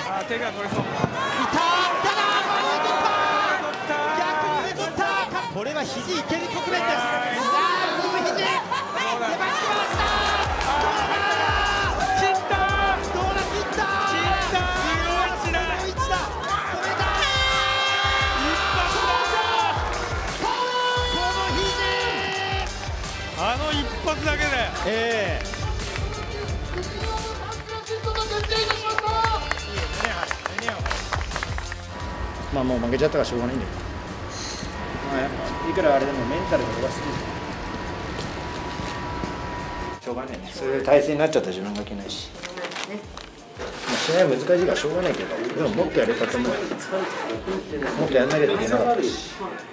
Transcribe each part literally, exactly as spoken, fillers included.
あー手が取れそう。いたただ逆に取った。これは肘いける局面です。さあ右肘出まきました。どうだ散ったどうだ切った散ったその一だその一だ止めた一発だこの肘あの一発だけでええまあもう負けちゃったからしょうがないんだよ。まあやっぱいくらあれでもメンタルが弱すぎる。しょうがないね。そういう体勢になっちゃった自分がいけないし。まあ試合は難しいからしょうがないけど、でももっとやれたと思う。もっとやんなきゃいけなかったし。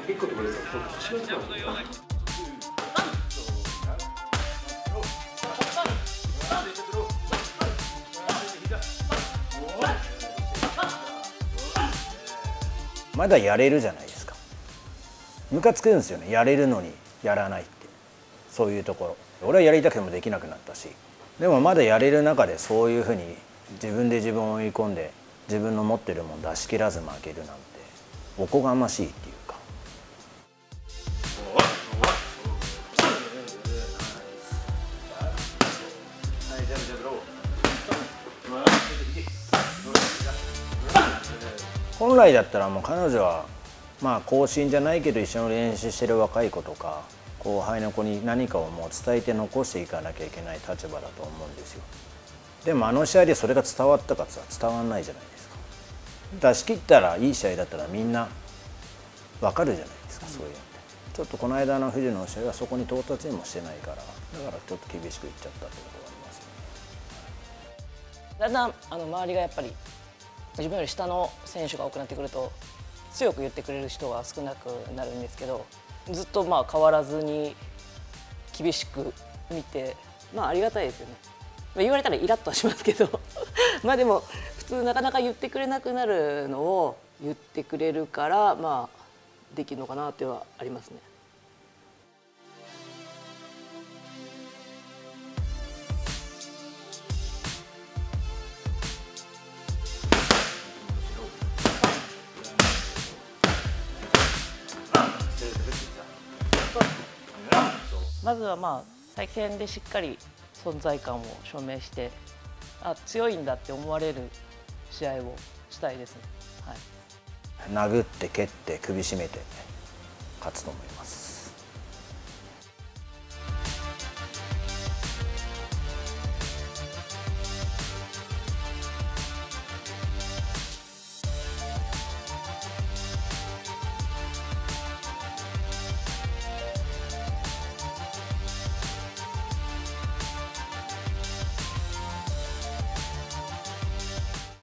まだやれるじゃないですか。ムカつくんですよね、やれるのにやらないって。そういうところ俺はやりたくてもできなくなったし、でもまだやれる中でそういうふうに自分で自分を追い込んで自分の持ってるもの出し切らず負けるなんておこがましいっていうか。本来だったらもう彼女はまあ後進じゃないけど一緒に練習してる若い子とか後輩の子に何かをもう伝えて残していかなきゃいけない立場だと思うんですよ。でもあの試合でそれが伝わったかって言ったら伝わんないじゃないですか。出し切ったらいい試合だったらみんな分かるじゃないですか、そういうのって。ちょっとこの間の藤野の試合はそこに到達にもしてないから、だからちょっと厳しくいっちゃったってことがありますよね。 だんだんあの周りがやっぱり自分より下の選手が多くなってくると強く言ってくれる人が少なくなるんですけど、ずっとまあ変わらずに厳しく見て、まあありがたいですよね。言われたらイラッとはしますけどまあでも普通なかなか言ってくれなくなるのを言ってくれるからまあできるのかなってはありますね。まずはまあ対戦でしっかり存在感を証明して、あ強いんだって思われる試合をしたいですね。はい、 殴って蹴って首絞めて勝つと思います。